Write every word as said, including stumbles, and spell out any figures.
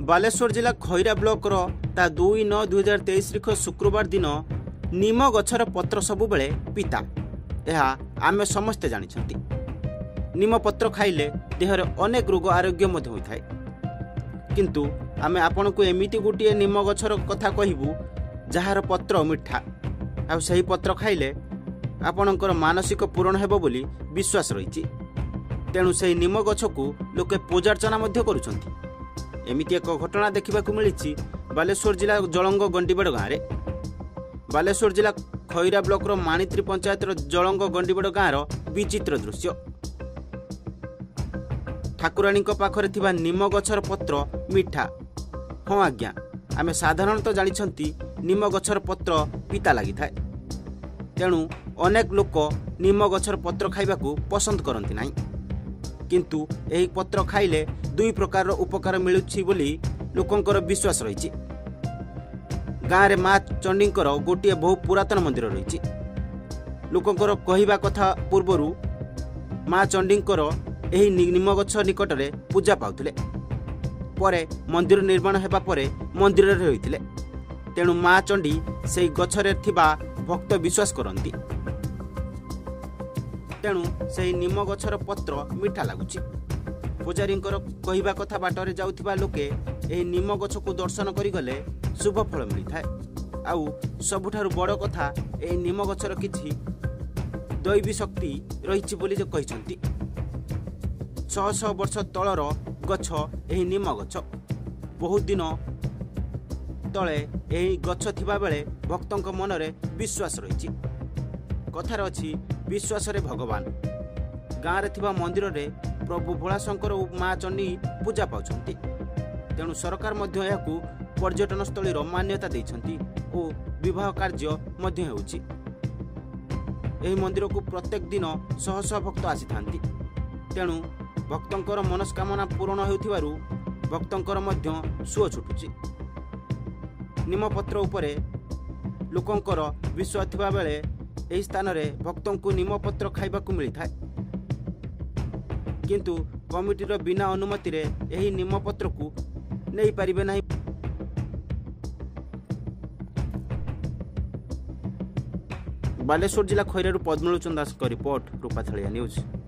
बालेश्वर जिला खैरा ब्लॉक ता दुई नौ दुई हजार तेईस तारीख शुक्रवार दिन निम गछर पत्र सबु बेले पिता यह आमे समस्ते जानिछंती। निम पत्र खाइले देहरे अनेक रोग आरोग्य मध्य होइथाय, किंतु आमे आपन को एमिति गोटे निम गछर कथा कहिबु जहार पत्र मिठा आ सही पत्र खाइले आपणकर मानसिक पूरण हेबो बोली विश्वास रहिछि। तेणु से निम गछ को लोके पूजार्चना मध्य करुछंती। एमिति एक घटना देखा मिली बालेश्वर जिला जलंग गंडीबड़ गाँव में। बालेश्वर जिला खैरा ब्लॉक माणित्री पंचायत जलंग गंडीबड़ गाँव विचित्र दृश्य। ठाकुराणी पाखरे थिबा निम गछर पत्र मिठा। हाँ आज्ञा, आमे साधारणतः जानिछंती निम गछर पत्र पिता लगी थाए। तेणु अनेक लोक निम गछर पत्र खाइबाकू पसंद करती नहीं, किंतु एही पत्र खाइले दुई प्रकार उपकार मिलुछि बोली लोकंकर विश्वास रही। गाँव रे माँ चंडींकर गोटे बहु पुरातन मंदिर रही। लोकंकर कहिबा कथा पूर्वरु माँ चंडींकर एही निम गछ निकटरे पूजा पाउथिले। परे मंदिर निर्माण हेबा परे मंदिर रे रहिथिले। तेणु माँ चंडी सेही गछरे थिबा भक्त विश्वास करंती। तेणु सेही निम गछर पत्र मिठा लागुछि। पूजारींकर कहिबा कथा बाटरे जाउथिबा लोके एही निम गछ को दर्शन करि गले शुभ फल मिलिथाय। आउ सबुठारु बड़ कथा एही निम गछर किछि दैवी शक्ति रहिछि बोली जे कहिसंती। छह सौ वर्ष तलर गछ एही निम गछ। बहुत दिन तले एही गछ थिबा बेले भक्तंक मनरे विश्वास रहिछि। कथार अछि विश्वास रे भगवान। गाँव रे थिबा मंदिर रे प्रभु भोलाशंकर और माँ चंडी पूजा पाउछंती। तेणु सरकार मध्य याकू पर्यटन स्थली मान्यता देइछंती और विवाह कार्य मध्य हेउछि। एही मंदिर को प्रत्येक दिन शह शह भक्त आसीथांती। तेणु भक्तंकर मनस्कामना पूर्ण हेउथिबारु भक्तंकर मध्य सुଅ छुटुछि। निमपत्र उपरे लोकंकर विश्वास थिबा बेले एही स्थान रे भक्तों को निमपत्र खाइबाकू मिलिथाय, किंतु कमिटीर बिना अनुमति रे एही निमपत्र को नहीं पारिबे नहीं। बालेश्वर जिला खैरारू पद्मलोचन दास का रिपोर्ट, रूपाथलिया न्यूज।